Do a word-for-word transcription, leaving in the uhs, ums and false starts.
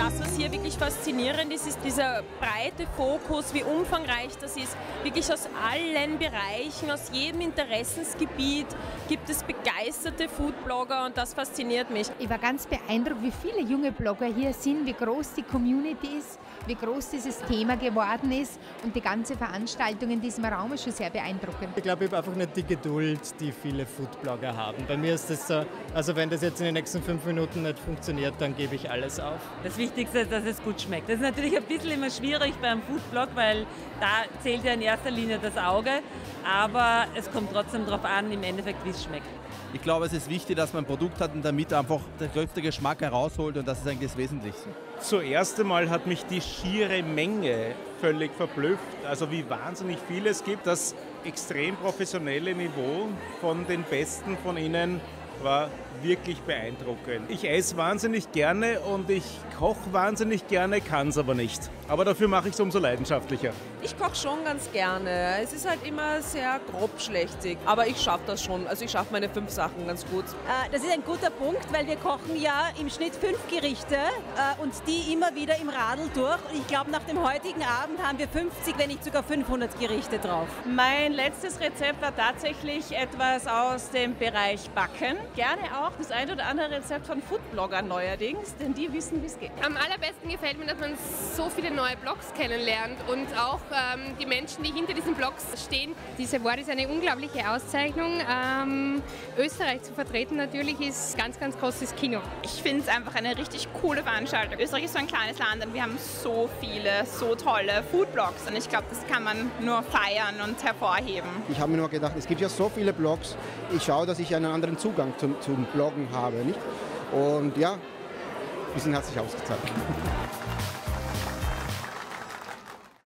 das, was hier wirklich faszinierend ist, ist dieser breite Fokus, wie umfangreich das ist. Wirklich aus allen Bereichen, aus jedem Interessensgebiet gibt es begeisterte Foodblogger und das fasziniert mich. Ich war ganz beeindruckt, wie viele junge Blogger hier sind, wie groß die Community ist, wie groß dieses Thema geworden ist und die ganze Veranstaltung in diesem Raum ist schon sehr beeindruckend. Ich glaube, ich habe einfach nicht die Geduld, die viele Foodblogger haben. Bei mir ist das so, also wenn das jetzt in den nächsten fünf Minuten nicht funktioniert, dann gebe ich alles auf. Das Wichtigste ist, dass es gut schmeckt. Das ist natürlich ein bisschen immer schwierig beim Foodblog, weil da zählt ja in erster Linie das Auge, aber es kommt trotzdem darauf an, im Endeffekt, wie es schmeckt. Ich glaube, es ist wichtig, dass man ein Produkt hat und damit einfach der größte Geschmack herausholt und das ist eigentlich das Wesentlichste. Zuerst einmal hat mich die schiere Menge völlig verblüfft, also wie wahnsinnig viel es gibt. Das extrem professionelle Niveau von den Besten von Ihnen war wirklich beeindruckend. Ich esse wahnsinnig gerne und ich koche wahnsinnig gerne, kann es aber nicht. Aber dafür mache ich es umso leidenschaftlicher. Ich koche schon ganz gerne. Es ist halt immer sehr grobschlächtig, aber ich schaffe das schon. Also ich schaffe meine fünf Sachen ganz gut. Das ist ein guter Punkt, weil wir kochen ja im Schnitt fünf Gerichte und die immer wieder im Radl durch. Und ich glaube, nach dem heutigen Abend haben wir fünfzig, wenn nicht sogar fünfhundert Gerichte drauf. Mein letztes Rezept war tatsächlich etwas aus dem Bereich Backen. Gerne auch das ein oder andere Rezept von Foodbloggern neuerdings, denn die wissen, wie es geht. Am allerbesten gefällt mir, dass man so viele neue Blogs kennenlernt und auch ähm, die Menschen, die hinter diesen Blogs stehen. Diese Award ist eine unglaubliche Auszeichnung. Ähm, Österreich zu vertreten natürlich ist ganz, ganz großes Kino. Ich finde es einfach eine richtig coole Veranstaltung. Österreich ist so ein kleines Land und wir haben so viele, so tolle Foodblogs und ich glaube, das kann man nur feiern und hervorheben. Ich habe mir nur gedacht, es gibt ja so viele Blogs, ich schaue, dass ich einen anderen Zugang zum, zum Bloggen habe, nicht? Und ja, wir sind herzlich ausgezeichnet.